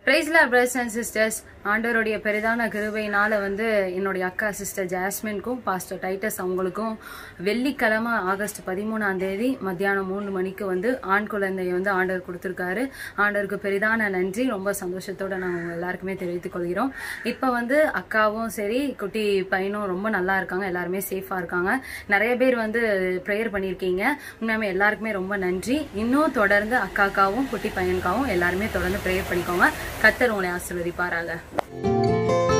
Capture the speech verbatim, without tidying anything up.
Praise Lord, brothers and sisters. ஆண்டவருடைய பெரிதான கிருபையினால வந்து என்னுடைய அக்கா சிஸ்டர் ஜாஸ்மின்க்கும் பாஸ்டர் டைட்டஸ் அவங்களுக்கும் வெள்ளிக்கிழமை ஆகஸ்ட் பதிமூணாம் தேதி மத்தியானம் மூணு மணிக்கு வந்து ஆண் குழந்தையை வந்து ஆண்டவர் கொடுத்துருக்காரு. ஆண்டவருக்கு பெரிதான நன்றி. ரொம்ப சந்தோஷத்தோட நாங்கள் எல்லாருக்குமே தெரிவித்துக் கொள்கிறோம். இப்போ வந்து அக்காவும் சரி குட்டி பையனும் ரொம்ப நல்லா இருக்காங்க. எல்லாருமே சேஃபா இருக்காங்க. நிறைய பேர் வந்து ப்ரேயர் பண்ணியிருக்கீங்க. உண்மையாமே எல்லாருக்குமே ரொம்ப நன்றி. இன்னும் தொடர்ந்து அக்காக்காவும் குட்டி பையனுக்காவும் எல்லாருமே தொடர்ந்து ப்ரேயர் பண்ணிக்கோங்க. கர்த்தர் உங்களை ஆசீர்வதிப்பாராக.